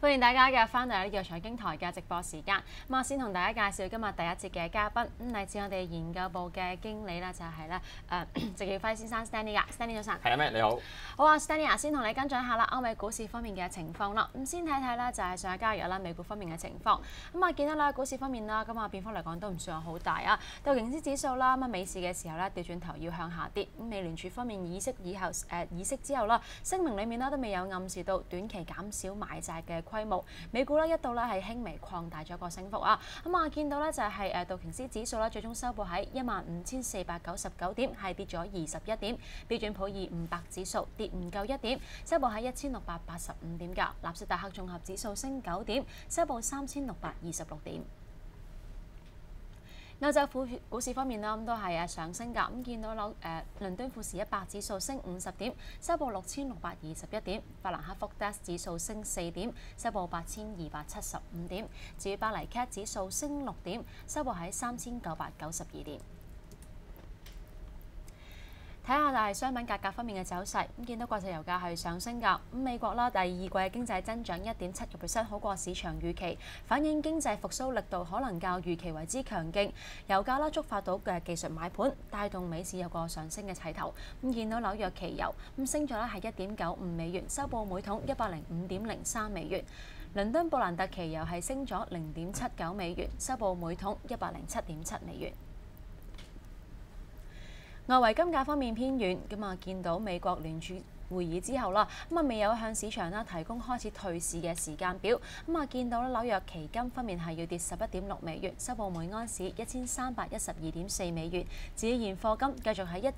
歡迎大家嘅翻到嚟呢個財經台嘅直播時間。咁我先同大家介紹今日第一節嘅嘉賓，嚟自我哋研究部嘅經理咧，就係咧謝耀輝先生 Stanley 噶 ，Stanley 早晨。 係啊，Matt 你好。 好啊 ，Stanley 啊，先同你跟進下啦，歐美股市方面嘅情況啦。咁先睇睇咧，就係上個交易日啦，美股方面嘅情況。咁啊，見到啦，股市方面啦，咁啊變幅嚟講都唔算好大啊。道瓊斯指數啦，咁啊美市嘅時候咧，掉轉頭要向下跌。咁美聯儲方面議息之後啦，聲明裡面啦都未有暗示到短期減少買債嘅規模。美股咧一度咧係輕微擴大咗個升幅啊，咁啊見到咧就係道瓊斯指數咧最終收報喺15,499點，係跌咗21點。標準普爾500指數跌唔夠1點，收報喺1,685點㗎。納斯達克綜合指數升9點，收報3,626點。歐洲股市方面啦，咁都係上升㗎。咁見到倫敦富時100指數升50點，收報6,621點；法蘭克福 DAX 指數升4點，收報8,275點。至於巴黎 CAC 指數升6點，收報喺3,992點。睇下就係商品價格方面嘅走勢，咁見到國際油價係上升㗎。咁美國啦第二季嘅經濟增長1.7%，好過市場預期，反映經濟復甦力度可能較預期為之強勁。油價啦觸發到嘅技術買盤，帶動美市有個上升嘅勢頭。咁見到紐約期油咁升咗咧係1.95美元，收報每桶105.03美元。倫敦布蘭特期油係升咗0.79美元，收報每桶107.7美元。外圍金價方面偏軟，咁啊見到美國聯儲會議之後啦，咁啊未有向市場啦提供開始退市嘅時間表，咁啊見到咧紐約期金方面係要跌11.6美元，收報每安士1,312.4美元，至於現貨金繼續喺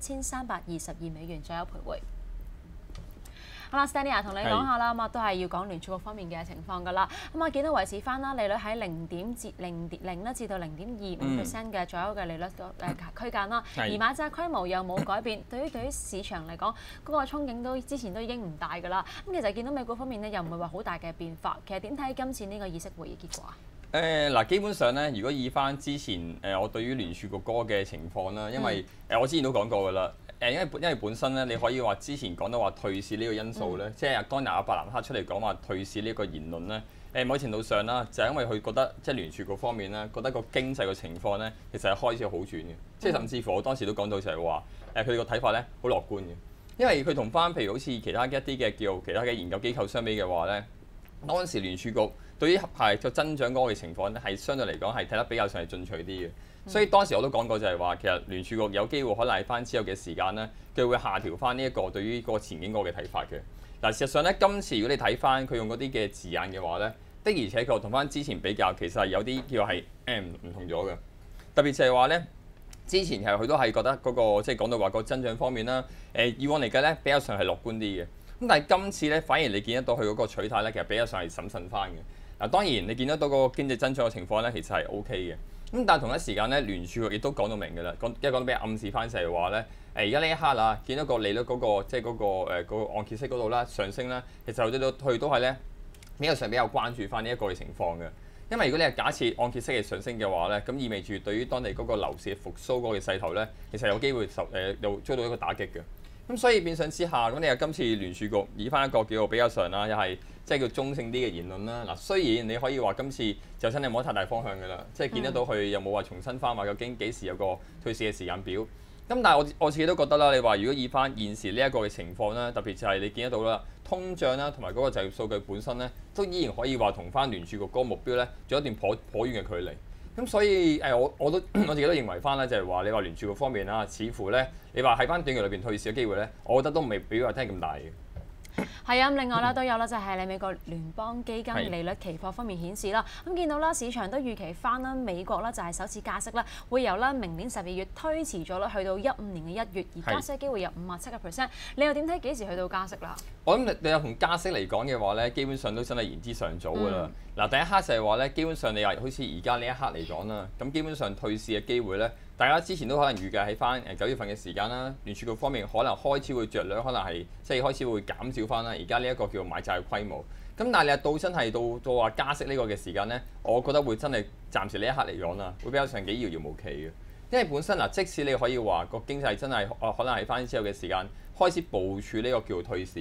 1,322美元左右徘徊。好啦 ，Stanley 同你講下啦，咁啊都係要講聯儲局方面嘅情況㗎啦。咁啊見到維持翻啦，利率喺0.0至到0.25% 嘅左右嘅利率區間啦。而買債規模又冇改變，對於市場嚟講，嗰個憧憬之前都已經唔大㗎啦。咁其實見到美股方面咧，又唔係話好大嘅變化。其實點睇今次呢個議息會議結果啊？ 嗱，基本上咧，如果以翻之前我對於聯儲局嗰個嘅情況啦，因為我之前都講過㗎啦。因為本身咧，你可以話之前講到話退市呢個因素咧，即係當日阿伯南克出嚟講話退市呢個言論咧，某程度上啦，就係因為佢覺得即係聯儲局方面咧，覺得個經濟嘅情況咧，其實係開始好轉嘅，即係甚至乎我當時都講到就係話佢哋個睇法咧好樂觀嘅，因為佢同翻譬如好似其他一啲嘅叫其他嘅研究機構相比嘅話咧，當時聯儲局對於係個增長嗰個情況咧，係相對嚟講係睇得比較上係進取啲嘅。所以當時我都講過就係話，其實聯儲局有機會可能係翻之後嘅時間咧，佢會下調翻呢一個對於個前景嗰個嘅睇法嘅。嗱，事實上咧，今次如果你睇翻佢用嗰啲嘅字眼嘅話咧，的而且確同翻之前比較，其實係有啲叫係唔同咗嘅。特別就係話咧，之前其實佢都係覺得嗰個即係講到話個增長方面啦，以往嚟計咧比較上係樂觀啲嘅。咁但係今次咧，反而你見得到佢嗰個取態咧，其實比較上係審慎翻嘅。嗱，當然你見得到個經濟增長嘅情況咧，其實係 O K 嘅。咁但係同一時間咧，聯儲局亦都講到明嘅啦，講得比較暗示翻就係話咧，而家呢一刻啊，見到個利率嗰個即係嗰個按揭息嗰度啦上升啦，其實佢都係咧比較上比較關注翻呢一個嘅情況嘅。因為如果你係假設按揭息係上升嘅話咧，咁意味住對於當地嗰個樓市嘅復甦嗰個勢頭咧，其實有機會又遭到一個打擊嘅。咁所以變相之下，咁你又今次聯儲局以翻一個叫做比較上啦，又係即係叫中性啲嘅言論啦。嗱，雖然你可以話今次就真係冇乜太大方向㗎啦，即係見得到佢又冇話重新翻話究竟幾時有個退市嘅時間表。咁但係我自己都覺得啦，你話如果以翻現時呢一個嘅情況啦，特別就係你見得到啦，通脹啦同埋嗰個就業數據本身咧，都依然可以話同翻聯儲局嗰個目標咧，仲有一段頗遠嘅距離。咁所以我自己都認為翻咧，就係話你話聯儲局方面啦，似乎咧你話喺翻短期裏邊退市嘅機會咧，我覺得都未比話聽咁大嘅。 係啊，另外啦都有啦，就係你美國聯邦基金利率期貨方面顯示啦，咁見到啦市場都預期翻啦美國啦就係首次加息啦，會由啦明年12月推遲咗啦，去到15年嘅1月，而加息嘅機會有57%。你又點睇幾時去到加息啦？ 我諗你有同加息嚟講嘅話咧，基本上都真係言之尚早㗎啦。嗱，第一刻就係話咧，基本上你話好似而家呢一刻嚟講啦，咁基本上退市嘅機會咧，大家之前都可能預計喺翻9月份嘅時間啦，聯儲局方面可能開始會着量，可能係即係開始會減少翻啦。而家呢一個叫買債嘅規模，咁但係你話到真係到話加息呢個嘅時間咧，我覺得會真係暫時呢一刻嚟講啦，會比較上幾遙遙無期嘅。因為本身嗱，即使你可以話個經濟真係可能係翻之後嘅時間開始部署呢個叫做退市。咁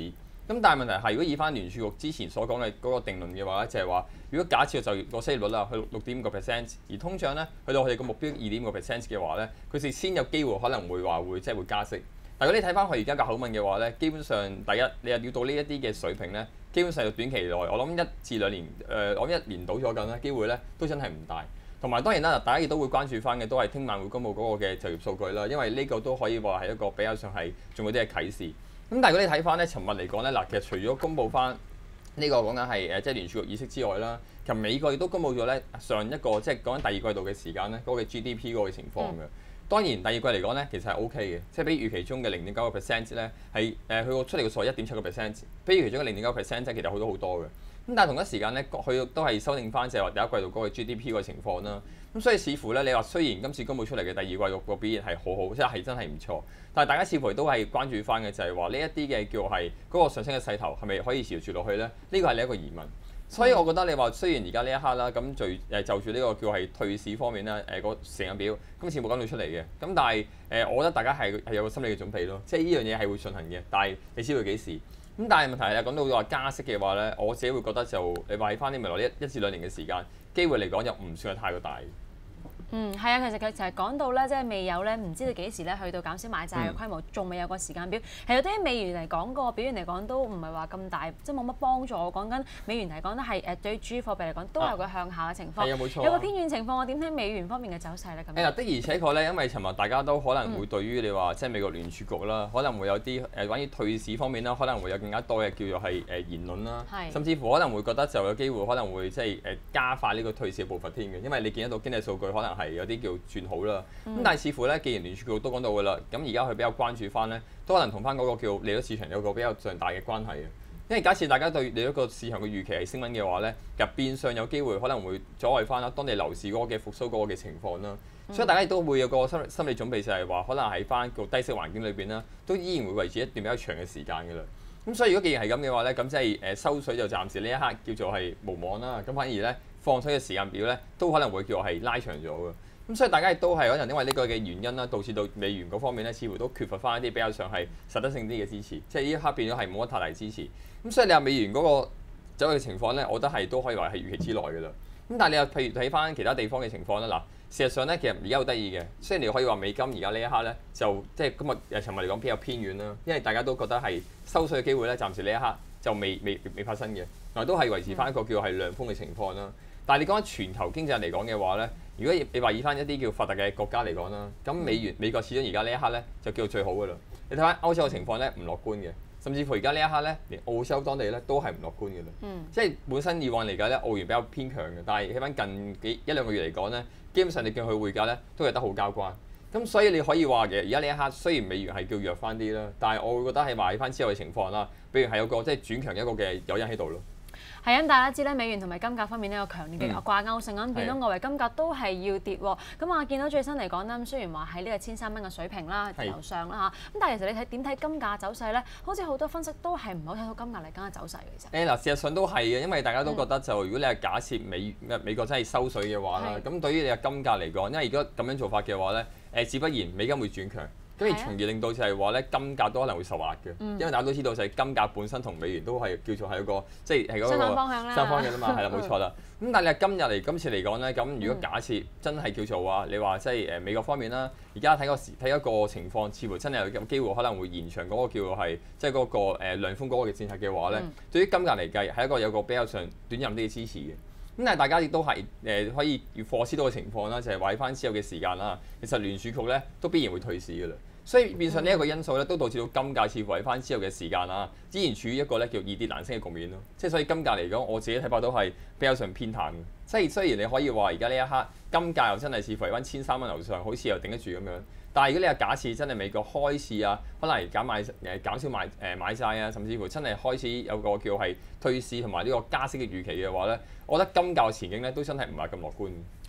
咁但係問題係，如果以翻聯儲局之前所講嘅嗰個定論嘅話咧，就係話，如果假設就業個失業率啦去6.5%，而通脹咧去到佢哋個目標2.5%嘅話咧，佢哋先有機會可能會話即係會加息。但係如果你睇翻佢而家嘅口吻嘅話咧，基本上第一你又要到呢一啲嘅水平咧，基本上短期內我諗1至2年我諗1年到咗緊啦，機會咧都真係唔大。同埋當然啦，大家亦都會關注翻嘅都係聽晚會公佈嗰個嘅就業數據啦，因為呢個都可以話係一個比較上係仲有啲嘅啟示。咁但係如果你睇翻咧，尋日嚟講咧，嗱其實除咗公佈翻呢個講緊係即係聯儲局議息之外啦，其實美國亦都公佈咗咧上一個即係講緊第二季度嘅時間咧嗰個 GDP 嗰個情況嘅。當然第二季嚟講咧，其實係 OK 嘅，即係比預期中嘅0.9% 咧係佢個出嚟個數係1.7%，比預期中嘅0.9% 即係其實好多好多嘅。咁但係同一時間咧，佢都係修訂翻就係話第一季度嗰個 GDP 個情況啦。咁所以似乎咧，你話雖然今次公佈出嚟嘅第二季度個表現係好好，即係真係唔錯，但係大家似乎都係關注翻嘅就係話呢一啲嘅叫係嗰個上升嘅勢頭係咪可以持續住落去咧？呢個係另一個疑問。所以我覺得你話雖然而家呢一刻啦，咁就住呢個叫係退市方面啦，個成日表今次冇講到出嚟嘅，咁但係我覺得大家係有個心理嘅準備咯，即係呢樣嘢係會進行嘅，但係你知道幾時？咁但係問題係講到話加息嘅話咧，我自己會覺得就你話喺翻啲未來1至2年嘅時間，機會嚟講又唔算係太過大。 係啊，其實佢就係講到咧，即係未有咧，唔知道幾時咧去到減少買債嘅規模，仲未有個時間表。其實對於美元嚟講，個表現嚟講都唔係話咁大，即係冇乜幫助。講緊美元嚟講咧，係對於主要貨幣嚟講都有個向下嘅情況。 冇錯。 有個偏軟情況，我點睇美元方面嘅走勢咧？咁的而且確咧，因為尋日大家都可能會對於你話即係美國聯儲局啦，可能會有啲關於退市方面啦，可能會有更加多嘅叫做係言論啦，甚至乎可能會覺得就有機會可能會即係加快呢個退市嘅步伐添嘅，因為你見得到經濟數據可能係有啲叫轉好啦。咁但係似乎咧，既然聯儲局都講到㗎啦，咁而家佢比較關注翻咧，都可能同翻嗰個叫利率市場有個比較上大嘅關係嘅。因為假設大家對利率個市場嘅預期係升溫嘅話咧，入變相有機會可能會阻礙翻啦當地樓市嗰個嘅復甦嗰個嘅情況啦。所以大家亦都會有個心理準備，就係話可能喺翻個低息環境裏邊啦，都依然會維持一段比較長嘅時間㗎啦。咁所以如果既然係咁嘅話咧，咁即係收水就暫時呢一刻叫做係無望啦。咁反而咧放水嘅時間表咧，都可能會叫做係拉長咗嘅。咁所以大家亦都係可能因為呢個嘅原因啦，導致到美元嗰方面咧，似乎都缺乏翻一啲比較上係實質性啲嘅支持，即係呢一刻變咗係冇乜太大支持。咁所以你話美元嗰個走嘅情況咧，我覺得係都可以話係預期之內嘅啦。咁但係你又譬如睇翻其他地方嘅情況啦，嗱，事實上咧其實而家好得意嘅，雖然你可以話美金而家呢一刻咧就即係今日尋日嚟講比較偏遠啦，因為大家都覺得係收水嘅機會咧，暫時呢一刻就未發生嘅，嗱都係維持翻一個叫係量寬嘅情況啦。但係你講緊全球經濟嚟講嘅話咧，如果你話以翻一啲叫發達嘅國家嚟講啦，咁美國始終而家呢一刻咧就叫做最好㗎啦。你睇翻歐洲嘅情況咧唔樂觀嘅，甚至乎而家呢一刻咧連澳洲當地咧都係唔樂觀嘅啦。即係本身以往嚟講咧澳元比較偏強嘅，但係睇翻近一兩個月嚟講咧，基本上你見佢匯價咧都係得好交關。咁所以你可以話嘅，而家呢一刻雖然美元係叫弱翻啲啦，但係我會覺得係買翻之後嘅情況啦，譬如係有個即係轉強一個嘅誘因喺度咯。 係咁，大家知咧，美元同埋金價方面呢有強烈嘅掛鈎性，咁見到外圍金價都係要跌喎。咁啊，見到最新嚟講咧，雖然話喺呢個1,300蚊嘅水平啦，樓上啦嚇，咁但係其實你點睇金價走勢咧？好似好多分析都係唔好睇到金價嚟緊嘅走勢嘅其實。嗱， 事實上都係嘅，因為大家都覺得就如果你係假設美國真係收水嘅話啦，咁對於你嘅金價嚟講，因為如果咁樣做法嘅話咧，自不然美金會轉強。咁而從而令到就係話咧，金價都可能會受壓嘅，因為大家都知道就係金價本身同美元都係叫做係一個即係嗰個相反方向啦， 相反嘅啦嘛，係啦，冇錯啦。咁但係今次嚟講咧，咁如果假設真係叫做話，你話即係美國方面啦，而家睇一個情況，似乎真係有機會可能會延長嗰個叫做係即係嗰個量寬嗰個嘅政策嘅話咧，對於金價嚟計係一個有個比較上短暫啲嘅支持嘅。咁但係大家亦都係可以預知到嘅情況啦，就係話翻之後嘅時間啦，其實聯儲局咧都必然會退市嘅啦。所以變相呢一個因素咧，都導致到金價似乎喺翻之後嘅時間啦，依然處於一個咧叫易跌難升嘅局面咯。即係所以金價嚟講，我自己睇法都係比較上偏淡嘅。即係雖然你可以話而家呢一刻金價又真係似乎喺翻1,300蚊樓上，好似又頂得住咁樣。但係如果你係假設真係美國開始啊，可能減少買債啊，甚至乎真係開始有個叫係退市同埋呢個加息嘅預期嘅話咧，我覺得金價嘅前景咧都真係唔係咁樂觀。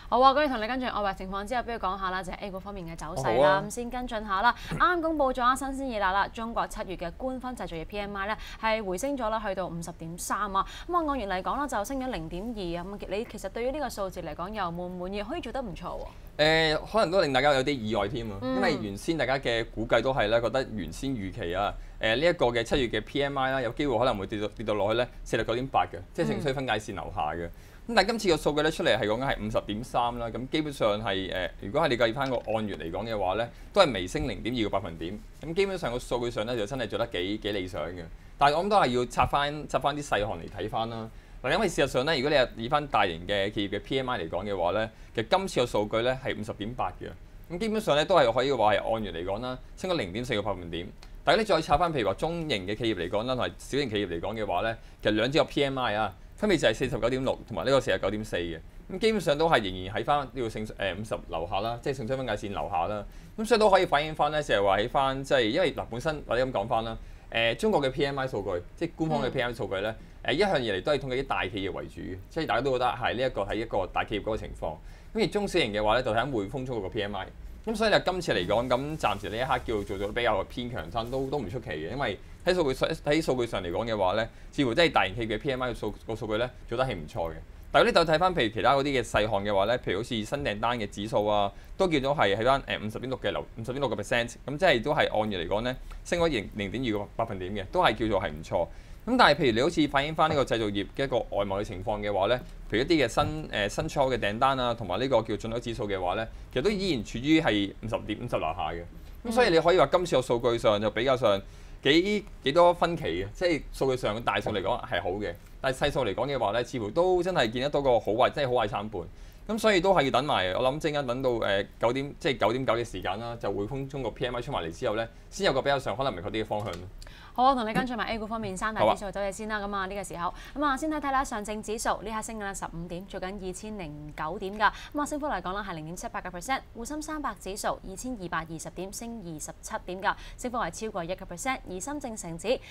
好啊，咁同你跟住外圍情況之後，不如講下啦，就係 A 股方面嘅走勢好啊啦。咁先跟進下啦，啱啱公布咗新鮮熱辣啦，中國7月嘅官方製造業 PMI 咧係回升咗啦，去到50.3啊。咁啊按月嚟講啦，就升咗0.2啊。咁你其實對於呢個數字嚟講，又滿唔滿意？可以做得唔錯喎。 可能都令大家有啲意外添啊，因為原先大家嘅估計都係咧，覺得原先預期啊，呢一個嘅7月嘅 PMI 啦，有機會可能會跌到落去咧49.8嘅，即係盛衰分界線樓下嘅。咁但係今次個數據咧出嚟係講緊係50.3啦，咁基本上係如果係你計翻個按月嚟講嘅話咧，都係微升0.2個百分點。咁基本上個數據上咧就真係做得幾理想嘅。但係我諗都係要拆翻啲細項嚟睇翻啦。嗱，因為事實上咧，如果你係以翻大型嘅企業嘅 PMI 嚟講嘅話咧，其實今次個數據咧係50.8嘅。咁基本上咧都係可以話係按月嚟講啦，升咗0.4個百分點。但係你再拆翻譬如話中型嘅企業嚟講啦，同埋小型企業嚟講嘅話咧，其實兩者個 PMI 啊，分別就係49.6同埋呢個49.4嘅。咁基本上都係仍然喺翻呢個50樓下啦，即係盛衰分界線樓下啦。咁所以都可以反映翻咧，就係話喺翻即係因為嗱本身或者咁講翻啦，中國嘅 PMI 數據，即係官方嘅 PMI 數據咧，一向以嚟都係統計啲大企業為主嘅，即係大家都覺得係呢一個係一個大企業嗰個情況。咁而中小型嘅話咧，就睇緊匯豐中國個 PMI。咁所以咧，今次嚟講，咁暫時呢一刻叫做比較偏強身，都唔出奇嘅，因為喺數據上嚟講嘅話咧，似乎即係大型企業嘅 PMI 個數據咧做得係唔錯嘅。但係如果你就睇翻譬如其他嗰啲嘅細項嘅話咧，譬如好似新訂單嘅指數啊，都見到係喺翻50.6嘅50.6個 percent， 咁即係都係按月嚟講咧升咗0.2個百分點嘅，都係叫做係唔錯。咁但係譬如你好似反映翻呢個製造業嘅一個外貿嘅情況嘅話咧，譬如一啲嘅新出口嘅訂單啊，同埋呢個叫進口指數嘅話咧，其實都依然處於係50樓下嘅。咁所以你可以話今次個數據上就比較上幾多分歧嘅，即係數據上嘅大數嚟講係好嘅，但係細數嚟講嘅話咧，似乎都真係見得到個好壞，真係好壞參半。咁所以都係要等埋，我諗陣間等到9點9嘅時間啦，就匯豐中國 PMI 出埋嚟之後咧，先有個比較上可能明確啲嘅方向咯。 好，我同你跟進埋 A 股方面三大指數嘅走勢先啦。咁啊呢個時候，咁啊先睇睇啦，上證指數呢刻升緊啦15點，做緊2009點㗎。咁啊升幅嚟講啦係0.78%。滬深300指數2220點，升27點㗎，升幅係超過1%。而深證成指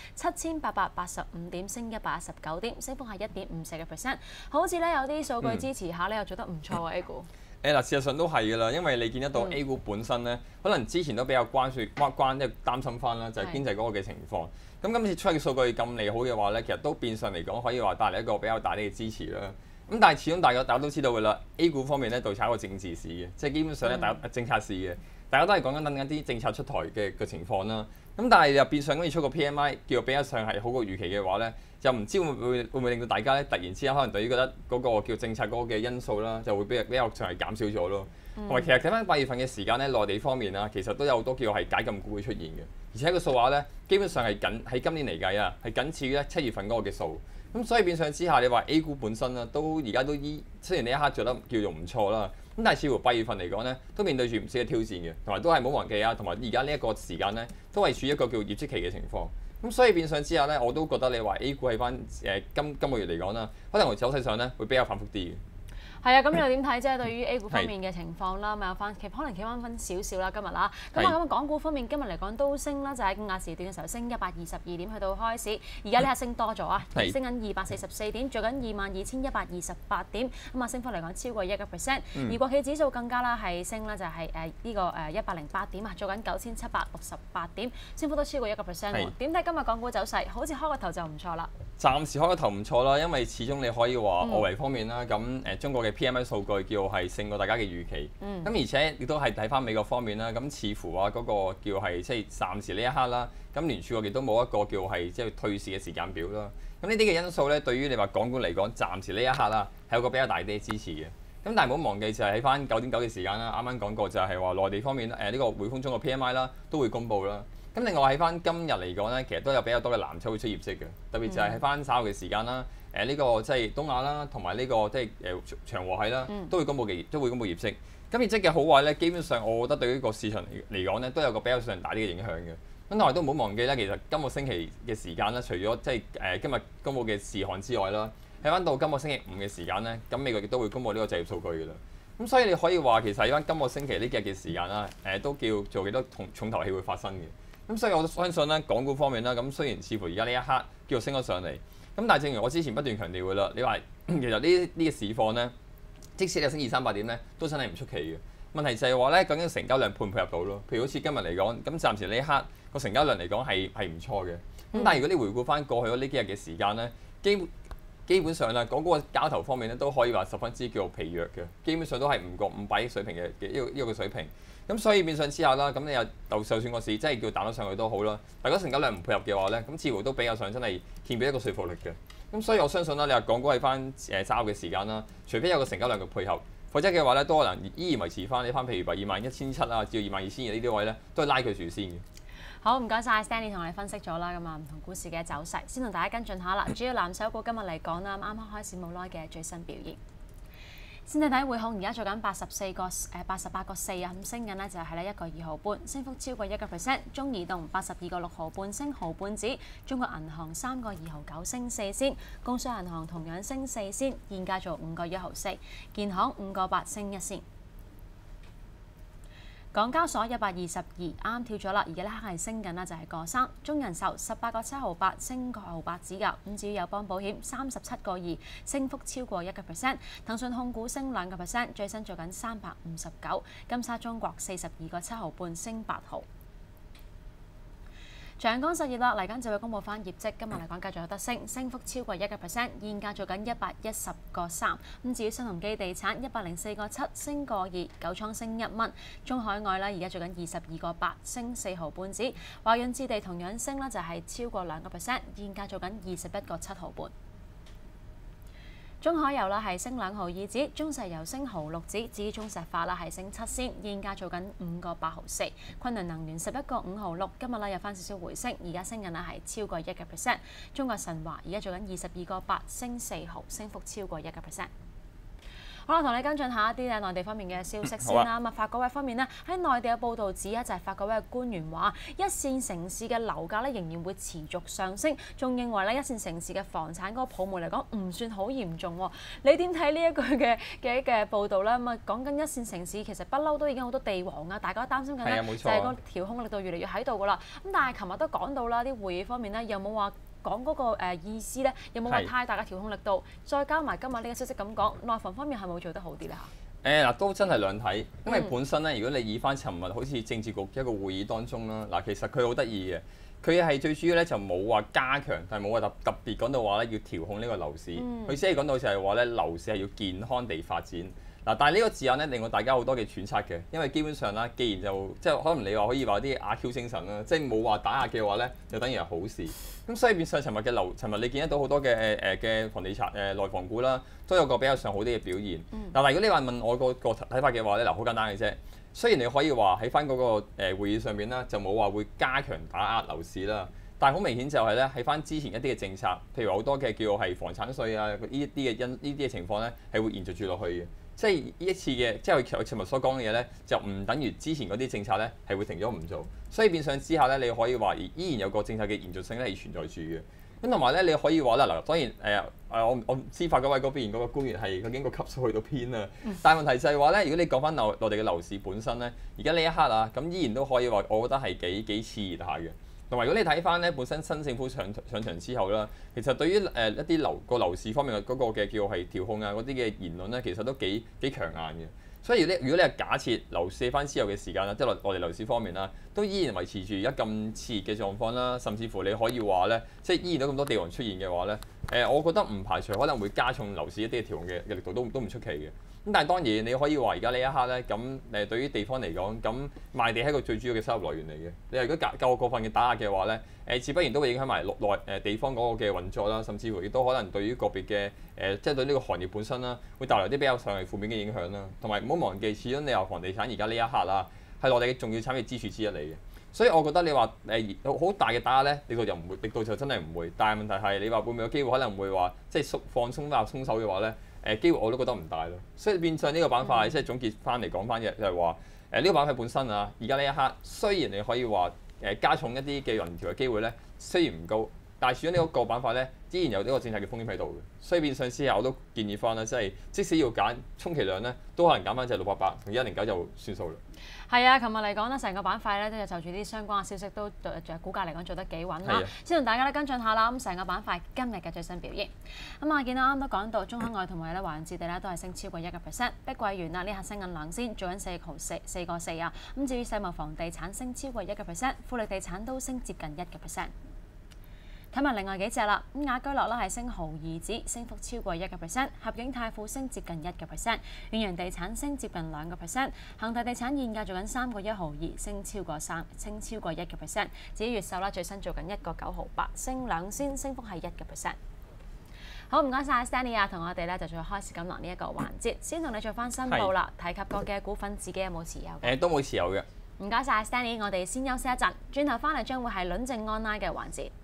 7885點，升119點，升幅係1.54%。好似咧有啲數據支持下咧，又做得唔錯喎 A 股。 嗱，事實上都係㗎啦，因為你見得到 A 股本身咧，可能之前都比較即係擔心翻啦，就係經濟嗰個嘅情況。咁今次出嘅數據咁利好嘅話咧，其實都變相嚟講可以話帶嚟一個比較大啲嘅支持啦。咁但係始終大家都知道㗎啦 ，A 股方面咧就炒個政治市嘅，即係基本上咧政策市嘅，大家都係講緊等緊啲政策出台嘅情況啦。咁但係又變相咁要出個 PMI 叫做比較上係好過預期嘅話咧，就唔知會唔會令到大家咧突然之間可能對於覺得嗰個叫政策嗰個嘅因素啦，就會比較上係減少咗咯。同埋其實睇翻8月份嘅時間咧，內地方面啊，其實都有好多叫係解禁股會出現嘅，而且個數話咧基本上係喺今年嚟計啊，係僅次於7月份嗰個嘅數。咁所以變相之下，你話 A 股本身啦，而家都雖然呢一刻做得叫做唔錯啦，咁但係似乎8月份嚟講咧，都面對住唔少嘅挑戰嘅，同埋都係冇忘記啊，同埋而家呢一個時間咧，都係處於一個叫業績期嘅情況。咁所以變相之下咧，我都覺得你話 A 股喺翻今個月嚟講啦，可能走勢上咧會比較反覆啲嘅。 係啊，咁你又點睇啫？對於 A 股方面嘅情況啦，咪有翻可能企翻少少啦，今日啦。咁啊，港股方面今日嚟講都升啦，就喺午夜時段嘅時候升122點去到開市，而家呢刻升多咗啊，升緊244點，做緊22,128點，咁啊升幅嚟講超過1%。而國企指數更加啦係升啦，就係呢個108點啊，做緊9,768點，升幅都超過1%喎。點睇今日港股走勢？好似開個頭就唔錯啦。 暫時開個頭唔錯啦，因為始終你可以話外圍方面啦，咁中國嘅 PMI 數據叫係勝過大家嘅預期，咁而且亦都係睇翻美國方面啦，咁似乎話嗰個叫係即係暫時呢一刻啦，咁聯儲局亦都冇一個叫係即係退市嘅時間表啦。咁呢啲嘅因素咧，對於你話港股嚟講，暫時呢一刻啦係有個比較大啲嘅支持嘅。咁但係唔好忘記就係喺翻9點9嘅時間啦，啱啱講過就係話內地方面呢個匯豐中國 PMI 啦都會公布啦。咁另外喺翻今日嚟講咧，其實都有比較多嘅藍籌會出業績嘅，特別就係喺翻稍後嘅時間啦。呢個即係東亞啦，同埋呢個即係長和系啦，都會公布業績。咁業績嘅好壞咧，基本上我覺得對於個市場嚟講咧，都有個比較上大啲嘅影響嘅。咁但係都唔好忘記咧，其實今個星期嘅時間咧，除咗即係今日公布嘅事項之外啦，喺翻到今個星期5嘅時間咧，咁美國亦都會公布呢個就業數據嘅啦。咁所以你可以話其實喺翻今個星期呢幾日嘅時間啦，都叫做幾多重頭戲會發生嘅。咁所以我都相信咧，港股方面啦，咁雖然似乎而家呢一刻叫做升咗上嚟，咁但係正如我之前不斷強調嘅啦，你話其實呢個市況咧， 即使你升200-300點咧，都真係唔出奇嘅。問題就係話咧，究竟成交量配唔配合到咯？譬如好似今日嚟講，咁暫時呢一刻個成交量嚟講係唔錯嘅。咁但係如果你回顧翻過去嗰呢幾日嘅時間咧，基本上啦，嗰個交投方面咧都可以話十分之叫做疲弱嘅，基本上都係唔過500億水平嘅一個水平。咁所以變相之下啦，咁你又就算個市真係叫彈咗上去都好啦，但係如果成交量唔配合嘅話咧，咁似乎都比較上真係欠缺一個說服力嘅。咁所以我相信啦，你話港股係翻揸嘅時間啦，除非有個成交量嘅配合，否則嘅話咧都可能依然維持翻你翻譬如話21,700啊，至到22,200呢啲位咧，都係拉佢住先嘅。 好，唔該晒 Stanley 同我哋分析咗啦，咁啊唔同股市嘅走勢，先同大家跟進下啦。主要藍籌股今日嚟講啦，啱啱開始冇耐嘅最新表現。先睇睇匯控，而家做緊88個4啊，咁升緊呢就係咧1個2毫半，升幅超過1%。中移動82個6毫半，升毫半子。中國銀行3個2毫9，升4仙。工商銀行同樣升4仙，現價做5個1毫4。建行5個8，升1仙。港交所122啱跳咗啦，而家呢刻係升緊啦，就係個3。中人壽18個7毫8，升個毫8子㗎。咁至於友邦保險37個2，升幅超過1%。騰訊控股升2%，最新做緊359。金沙中國42個7毫半，升8毫。長江實業啦，嚟緊就會公佈翻業績，今日嚟講繼續有得升，升幅超過1%，現價做緊110個3。咁至於新鴻基地產104個7，升個2，九倉升1蚊。中海外啦，而家做緊22個8，升4毫半子。華潤置地同樣升啦，就係超過2%，現價做緊21個7毫半。中海油啦係升2毫2子，中石油升毫6子，至於中石化啦係升7仙，現價做緊5個8毫4。昆侖能源11個5毫6，今日啦有翻少少回升，而家升緊啦係超過1%。中國神華而家做緊22個8，升4毫，升幅超過1%。好啦，同你跟進下一啲咧內地方面嘅消息先啦。咁啊，發改委方面呢，喺內地嘅報導指啊，就係發改委嘅官員話，一線城市嘅樓價咧仍然會持續上升，仲認為咧一線城市嘅房產嗰個泡沫嚟講唔算好嚴重喎。你點睇呢一句嘅報導咧？咁啊，講緊一線城市其實不嬲都已經好多地王啊，大家都擔心緊咧就係個調控力度越嚟越喺度噶啦。咁但係琴日都講到啦，啲會議方面咧有冇話講嗰個意思咧，有冇話太大嘅調控力度？再加埋今日呢個消息咁講，內房方面係咪會做得好啲咧嚇？ 都真係兩睇，因為本身咧，如果你以翻尋日好似政治局一個會議當中啦，嗱，其實佢好得意嘅，佢係最主要咧就冇話加強，但係冇話特別講到話咧要調控呢個樓市，佢先係講到就係話咧樓市係要健康地發展。嗱，但係呢個字眼咧令到大家好多嘅揣測嘅，因為基本上啦，既然就即係可能你話可以話啲阿 Q 精神啦，即係冇話打壓嘅話咧，就等於係好事。咁所以變相尋日你見得到好多嘅房地產內房股啦，都有個比較上好啲嘅表現。但係如果你話問我個睇法嘅話咧，嗱好簡單嘅啫。雖然你可以話喺翻嗰個會議上面啦，就冇話會加強打壓樓市啦，但係好明顯就係咧喺翻之前一啲嘅政策，譬如好多嘅叫做係房產稅啊呢啲嘅情況咧，係會延續住落去嘅。即係呢一次嘅，即係佢尋日所講嘅嘢咧，就唔等於之前嗰啲政策咧係會停咗唔做，所以變相之下咧，你可以話依然有個政策嘅延續性咧係存在住嘅。咁同埋咧，你可以話啦，嗱，當然我唔知發改委嗰邊嗰個官員係究竟個級數去到邊啊？但係問題就係話咧，如果你講翻內地嘅樓市本身咧，而家呢一刻啊，咁依然都可以話，我覺得係幾熾熱下嘅。同埋如果你睇翻咧本身新政府上場之後啦，其實對於一啲樓市方面嘅嗰個嘅叫係調控啊嗰啲嘅言論咧，其實都幾強硬嘅。所以如果你係假設樓市翻之後嘅時間啦，即係內地樓市方面啦，都依然維持住而家咁熾熱嘅狀況啦，甚至乎你可以話咧，即係依然都咁多地王出現嘅話咧，我覺得唔排除可能會加重樓市一啲嘅調控嘅力度都唔出奇嘅。咁但係當然你可以話而家呢一刻咧，咁對於地方嚟講，咁賣地係一個最主要嘅收入來源嚟嘅。你如果夠過分嘅打壓嘅話咧，自不然都會影響埋地方嗰個嘅運作啦，甚至乎亦都可能對於個別嘅即係對呢個行業本身啦，會帶來啲比較上係負面嘅影響啦。同埋唔好忘記，始終你話房地產而家呢一刻啦，係內地嘅重要產業支柱之一嚟嘅。所以我覺得你話好大嘅打壓咧，力度就真係唔會。但係問題係你話會唔會有機會可能會話即係放鬆手嘅話咧？機會我都覺得唔大咯，所以變相呢個板塊即係總結翻嚟講翻嘅就係話呢個板塊本身啊，而家呢一刻雖然你可以話加重一啲嘅人調嘅機會咧，雖然唔高， 但係始終呢個個板塊咧，依然有呢個政策嘅風險喺度嘅，所以變相之下我都建議翻啦，即係即使要揀，充其量咧都可能揀翻隻688同109就算數啦。 係啊，琴日嚟講咧，成個板塊咧都就住啲相關嘅消息都股價嚟講做得幾穩啦。先同大家咧跟進下啦，咁成個板塊今日嘅最新表現。咁啊，見到啱都講到中海外同埋咧華潤置地咧都係升超過1%，碧桂園啊呢下升緊兩仙，做緊4個4啊。咁至於世茂房地產升超過1%，富力地產都升接近1%。睇埋另外幾隻啦，咁雅居樂啦係升毫二子，升幅超過1%，合景泰富升接近1%，遠洋地產升接近2%，恒大地產現價做緊3個1毫2，升超過1%。至於越秀啦，最新做緊1個9毫8，升兩仙，升幅係1%。好，唔該晒 Stanley 啊，同我哋咧就再開始錦囊呢一個環節，先同你做翻申報啦。提及過嘅股份，自己有冇持有？ 都冇持有嘅。 唔該晒 Stanley，我哋先休息一陣，轉頭翻嚟將會係論證 online 嘅環節。